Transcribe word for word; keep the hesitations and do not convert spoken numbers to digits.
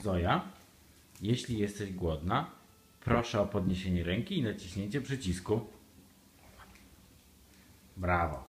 Zoja, jeśli jesteś głodna, proszę o podniesienie ręki i naciśnięcie przycisku. Brawo.